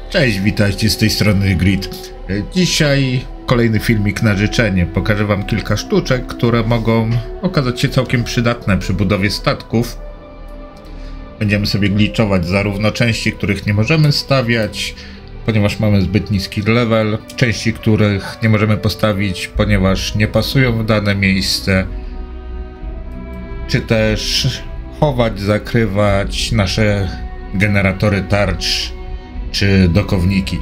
Cześć, witajcie z tej strony Grid. Dzisiaj kolejny filmik na życzenie. Pokażę wam kilka sztuczek, które mogą okazać się całkiem przydatne przy budowie statków. Będziemy sobie glitchować zarówno części, których nie możemy stawiać, ponieważ mamy zbyt niski level, części, których nie możemy postawić, ponieważ nie pasują w dane miejsce, czy też chować, zakrywać nasze generatory tarcz czy dokowniki.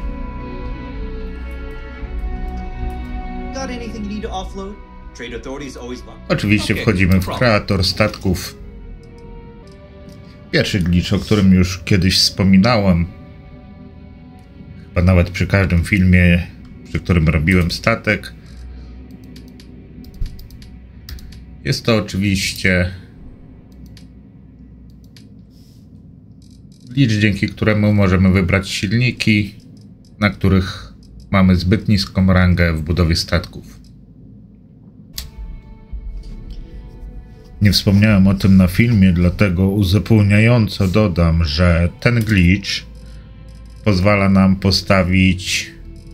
Oczywiście wchodzimy w kreator statków. Pierwszy glitch, o którym już kiedyś wspominałem, chyba nawet przy każdym filmie, przy którym robiłem statek, jest to oczywiście glitch, dzięki któremu możemy wybrać silniki, na których mamy zbyt niską rangę w budowie statków. Nie wspomniałem o tym na filmie, dlatego uzupełniająco dodam, że ten glitch pozwala nam postawić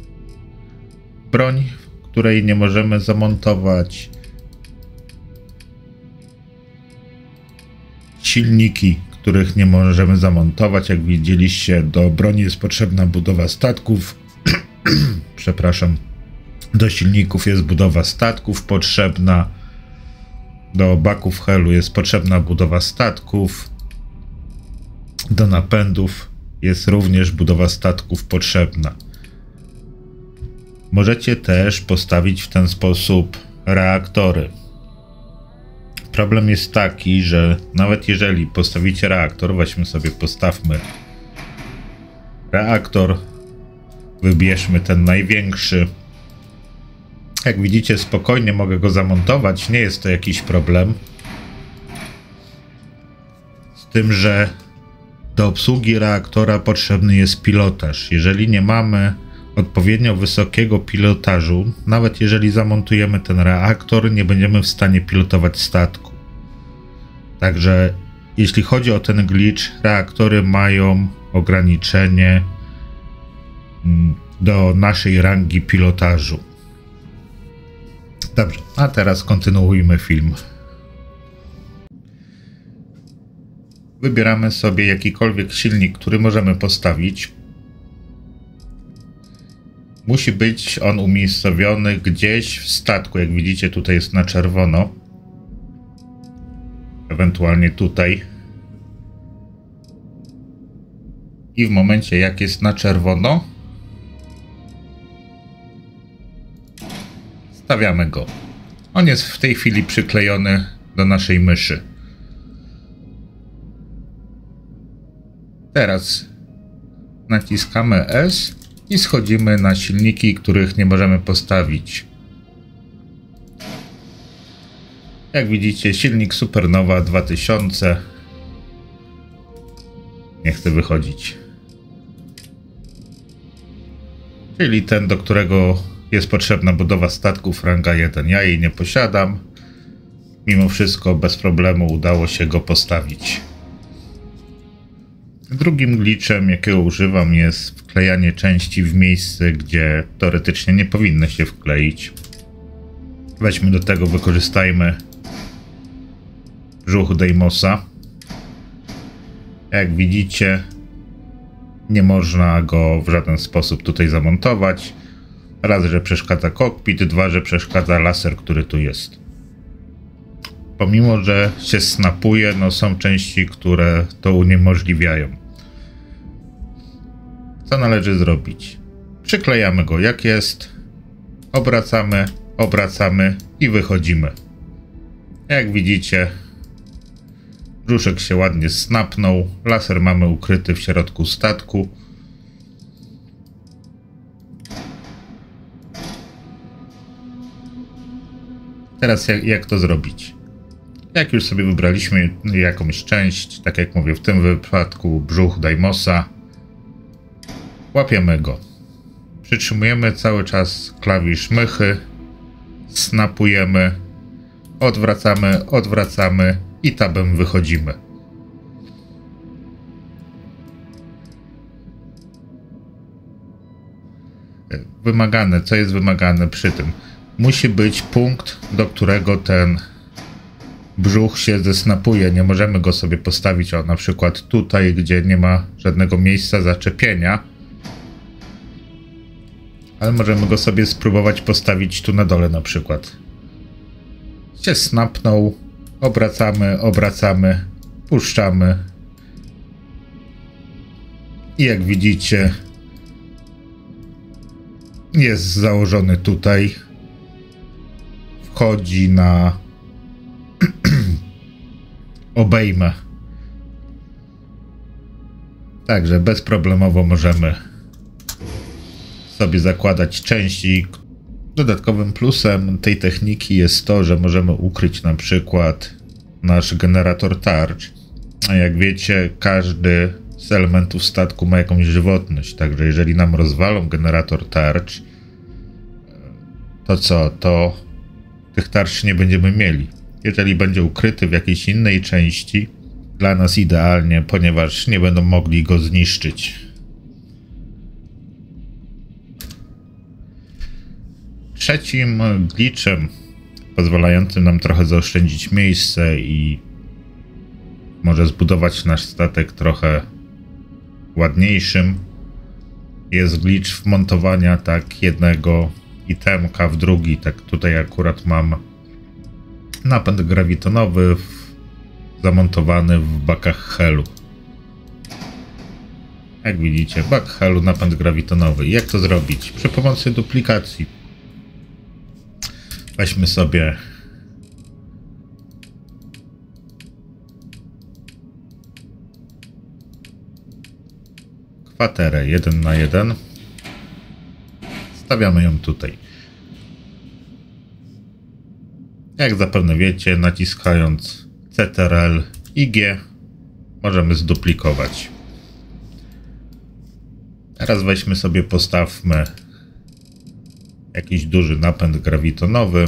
broń, której nie możemy zamontować, silniki, których nie możemy zamontować. Jak widzieliście, do broni jest potrzebna budowa statków. Przepraszam. Do silników jest budowa statków potrzebna. Do baków helu jest potrzebna budowa statków. Do napędów jest również budowa statków potrzebna. Możecie też postawić w ten sposób reaktory. Problem jest taki, że nawet jeżeli postawicie reaktor, weźmy sobie, postawmy reaktor, wybierzmy ten największy. Jak widzicie, spokojnie mogę go zamontować, nie jest to jakiś problem. Z tym, że do obsługi reaktora potrzebny jest pilotaż. Jeżeli nie mamy odpowiednio wysokiego pilotażu, nawet jeżeli zamontujemy ten reaktor, nie będziemy w stanie pilotować statku. Także jeśli chodzi o ten glitch, reaktory mają ograniczenie do naszej rangi pilotażu. Dobrze, a teraz kontynuujmy film. Wybieramy sobie jakikolwiek silnik, który możemy postawić. Musi być on umiejscowiony gdzieś w statku. Jak widzicie, tutaj jest na czerwono. Ewentualnie tutaj. I w momencie, jak jest na czerwono, stawiamy go. On jest w tej chwili przyklejony do naszej myszy. Teraz naciskamy S i schodzimy na silniki, których nie możemy postawić. Jak widzicie, silnik Supernova 2000. Nie chcę wychodzić. Czyli ten, do którego jest potrzebna budowa statków ranga 1. Ja jej nie posiadam. Mimo wszystko bez problemu udało się go postawić. Drugim glitchem, jakiego używam, jest wklejanie części w miejsce, gdzie teoretycznie nie powinny się wkleić. Weźmy do tego, wykorzystajmy brzuch Deimosa. Jak widzicie, nie można go w żaden sposób tutaj zamontować. Raz, że przeszkadza kokpit, dwa, że przeszkadza laser, który tu jest. Pomimo, że się snapuje, no są części, które to uniemożliwiają. Co należy zrobić? Przyklejamy go jak jest, obracamy, obracamy i wychodzimy. Jak widzicie, brzuszek się ładnie snapnął, laser mamy ukryty w środku statku. Teraz jak to zrobić? Jak już sobie wybraliśmy jakąś część, tak jak mówię, w tym wypadku brzuch Deimosa, łapiemy go. Przytrzymujemy cały czas klawisz mychy, snapujemy, odwracamy, odwracamy i tabem wychodzimy. Wymagane, co jest wymagane przy tym? Musi być punkt, do którego ten brzuch się zesnapuje. Nie możemy go sobie postawić, na przykład tutaj, gdzie nie ma żadnego miejsca zaczepienia. Ale możemy go sobie spróbować postawić tu na dole na przykład. Się snapnął, obracamy, puszczamy. I jak widzicie, jest założony tutaj. Wchodzi na obejmę. Także bezproblemowo możemy sobie zakładać części. Dodatkowym plusem tej techniki jest to, że możemy ukryć na przykład nasz generator tarcz. A jak wiecie, każdy z elementów statku ma jakąś żywotność. Także jeżeli nam rozwalą generator tarcz, to co? To tych tarcz nie będziemy mieli. Jeżeli będzie ukryty w jakiejś innej części, dla nas idealnie, ponieważ nie będą mogli go zniszczyć. Trzecim glitchem pozwalającym nam trochę zaoszczędzić miejsce i może zbudować nasz statek trochę ładniejszym jest glitch wmontowania tak jednego itemka w drugi. Tak tutaj akurat mam napęd grawitonowy zamontowany w bakach helu. Jak widzicie, bak helu, napęd grawitonowy. Jak to zrobić? Przy pomocy duplikacji. Weźmy sobie kwaterę 1 na 1. Stawiamy ją tutaj. Jak zapewne wiecie, naciskając Ctrl i G możemy zduplikować. Teraz weźmy sobie, postawmy jakiś duży napęd grawitonowy.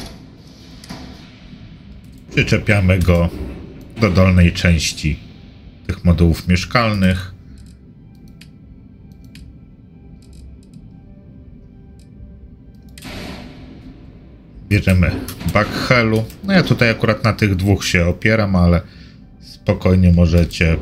Przyczepiamy go do dolnej części tych modułów mieszkalnych. Bierzemy bak helu. No ja tutaj akurat na tych dwóch się opieram, ale spokojnie możecie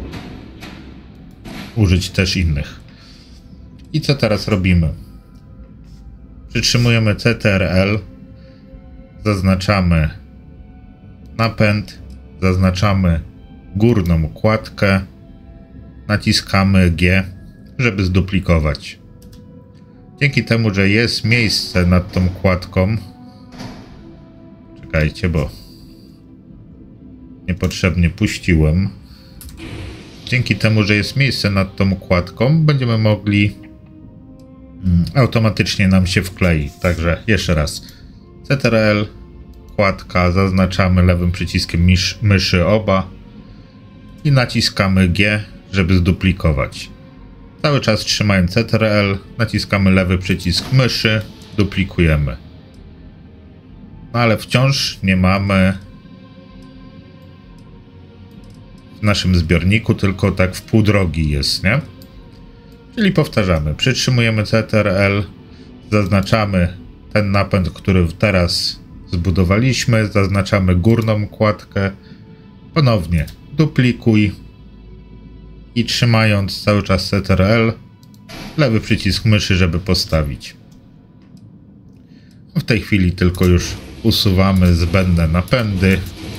użyć też innych. I co teraz robimy? Przytrzymujemy Ctrl, zaznaczamy napęd, zaznaczamy górną kładkę, naciskamy G, żeby zduplikować. Dzięki temu, że jest miejsce nad tą kładką, czekajcie, bo niepotrzebnie puściłem. Dzięki temu, że jest miejsce nad tą kładką, będziemy mogli automatycznie nam się wklei. Także jeszcze raz. Ctrl, kładka, zaznaczamy lewym przyciskiem myszy oba i naciskamy G, żeby zduplikować. Cały czas trzymając Ctrl, naciskamy lewy przycisk myszy, duplikujemy. No ale wciąż nie mamy w naszym zbiorniku, tylko tak w pół drogi jest, nie? Czyli powtarzamy, przytrzymujemy Ctrl, zaznaczamy ten napęd, który teraz zbudowaliśmy, zaznaczamy górną kładkę, ponownie duplikuj i trzymając cały czas Ctrl, lewy przycisk myszy, żeby postawić. W tej chwili tylko już usuwamy zbędne napędy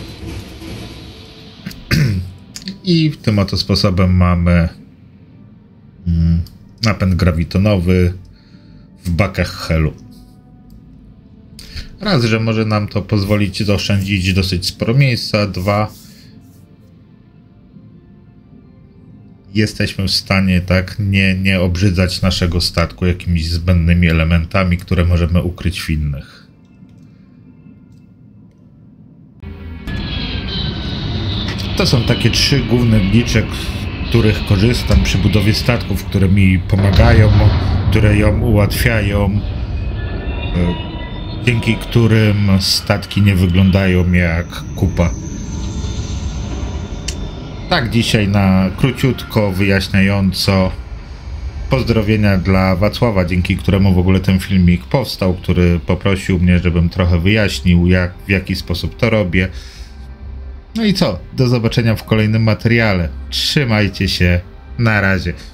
i tym oto sposobem mamy napęd grawitonowy w bakach helu. Raz, że może nam to pozwolić zaoszczędzić dosyć sporo miejsca. Dwa, jesteśmy w stanie tak nie obrzydzać naszego statku jakimiś zbędnymi elementami, które możemy ukryć w innych. To są takie trzy główne glitche, których korzystam przy budowie statków, które mi pomagają, które ją ułatwiają, dzięki którym statki nie wyglądają jak kupa. Tak dzisiaj na króciutko, wyjaśniająco Pozdrowienia dla Wacława, dzięki któremu w ogóle ten filmik powstał, który poprosił mnie, żebym trochę wyjaśnił, w jaki sposób to robię. No i co? Do zobaczenia w kolejnym materiale. Trzymajcie się. Na razie.